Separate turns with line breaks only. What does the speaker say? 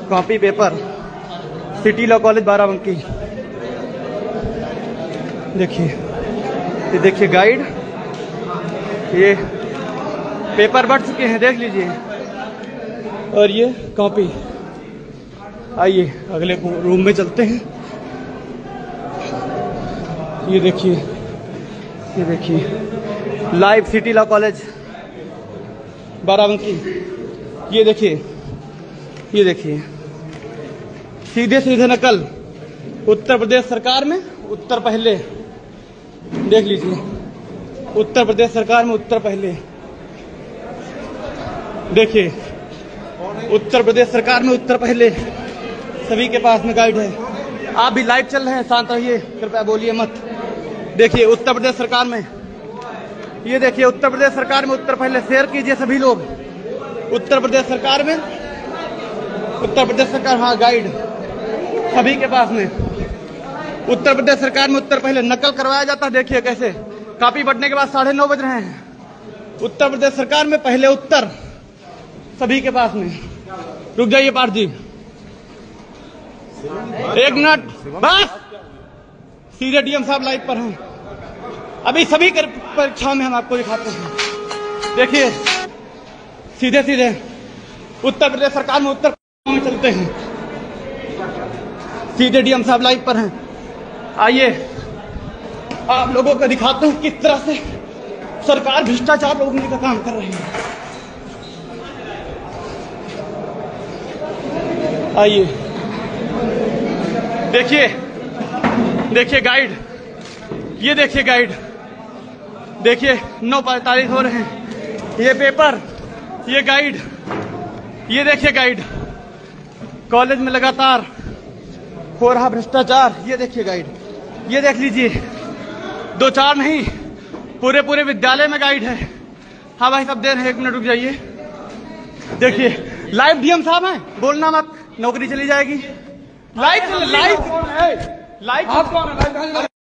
Copy paper city law college Barabanki. देखिए, ये देखिए गाइड, ये पेपर बढ़ चुके हैं, देख लीजिए। और ये कॉपी। आइए अगले रूम में चलते हैं। ये देखिए, ये देखिए live city law college Barabanki. ये देखिए, ये देखिए सीधे सीधे नकल उत्तर प्रदेश सरकार में उत्तर पहले। देख लीजिए, उत्तर प्रदेश सरकार में उत्तर पहले। देखिए, उत्तर प्रदेश सरकार में उत्तर पहले। सभी के पास में गाइड है। आप भी लाइव चल रहे हैं, शांत रहिए, कृपया बोलिए मत। देखिए उत्तर प्रदेश सरकार में, ये देखिए उत्तर प्रदेश सरकार में उत्तर पहले। शेयर कीजिए सभी लोग। उत्तर प्रदेश सरकार में उत्तर प्रदेश सरकार, हाँ गाइड सभी के पास में। उत्तर प्रदेश सरकार में उत्तर पहले नकल करवाया जाता है। देखिए कैसे कॉपी बढ़ने के बाद 9:30 बज रहे हैं। उत्तर प्रदेश सरकार में पहले उत्तर सभी के पास में। रुक जाइए पाठ जी, 1 मिनट बस। सीधे डीएम साहब लाइव पर हैं। अभी सभी परीक्षाओं में हम आपको दिखाते हैं। देखिए सीधे सीधे उत्तर प्रदेश सरकार में उत्तर में चलते हैं। सीधे डीएम साहब लाइव पर हैं। आइए आप लोगों को दिखाते हैं किस तरह से सरकार भ्रष्टाचार रोकने का काम कर रही है। आइए देखिए, देखिए गाइड, ये देखिए गाइड, देखिए 9:45 हो रहे हैं। ये पेपर, ये गाइड, ये देखिए गाइड, कॉलेज में लगातार हो रहा भ्रष्टाचार। ये देखिए गाइड, ये देख लीजिए, 2-4 नहीं, पूरे विद्यालय में गाइड है। हाँ भाई साहब दे रहे हैं, 1 मिनट रुक जाइए। देखिए लाइव डीएम साहब हैं, बोलना मत, नौकरी चली जाएगी। Live live live